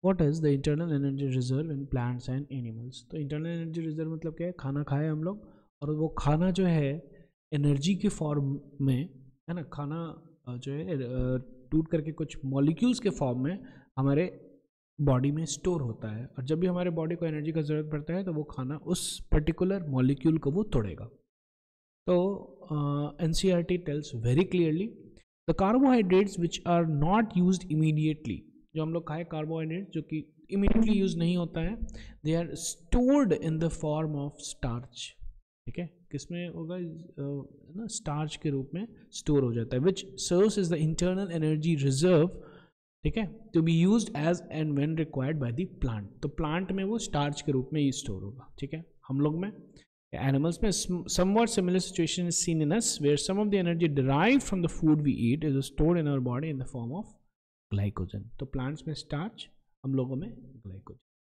What is the internal energy reserve in plants and animals? तो internal energy reserve मतलब क्या है? खाना खाए हम लोग और वो खाना जो है एनर्जी के फॉर्म में, है ना, खाना जो है टूट करके कुछ मॉलिक्यूल्स के फॉर्म में हमारे बॉडी में स्टोर होता है, और जब भी हमारे बॉडी को एनर्जी का ज़रूरत पड़ता है तो वो खाना उस पर्टिकुलर मॉलिक्यूल को वो तोड़ेगा। तो NCERT tells very clearly the carbohydrates which are not used immediately, जो हम लोग खाए कार्बोहाइड्रेट जो कि इमीडिएटली यूज नहीं होता है, they are stored in the form of starch. ठीक है, किसमें होगा ना, स्टार्च के रूप में स्टोर हो जाता है, which serves is the internal energy reserve. ठीक है, to be used as and when required by the plant. तो प्लांट में वो स्टार्च के रूप में ही स्टोर होगा। ठीक है, हम लोग में, animals में somewhat similar situation is seen in us where some of the energy derived from the food we eat is stored in our body in the form of glycogen। तो plants में starch, हम लोगों में glycogen।